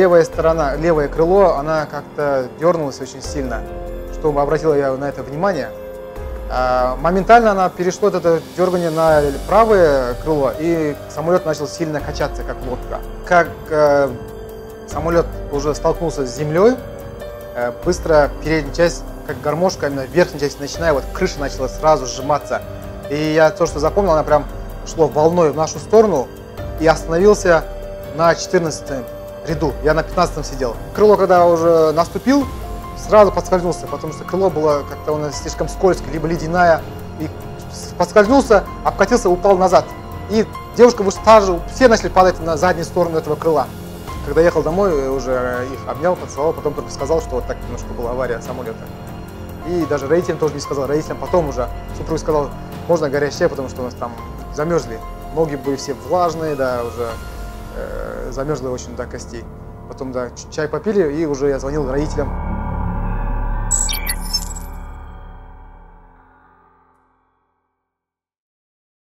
левая сторона, левое крыло, она как-то дернулась очень сильно, что обратила я на это внимание. Моментально она перешла это дергание на правое крыло, и самолет начал сильно качаться, как лодка. Как самолет уже столкнулся с землей, быстро передняя часть, как гармошка, именно верхняя часть, начиная, вот крыша начала сразу сжиматься. И я то, что запомнил, она прям шло волной в нашу сторону и остановился на 14-м ряду. Я на 15-м сидел. Крыло, когда уже наступил, сразу подскользнулся, потому что крыло было как-то у нас слишком скользкое, либо ледяная. И подскользнулся, обкатился, упал назад. И девушка вышла, все начали падать на заднюю сторону этого крыла. Когда ехал домой, уже их обнял, поцеловал, потом только сказал, что вот так немножко была авария самолета. И даже родителям тоже не сказал. Родителям потом уже супруг сказал, можно горячее, потому что у нас там замерзли. Ноги были все влажные, да, уже замерзли очень до костей. Потом, да, чай попили, и уже я звонил родителям.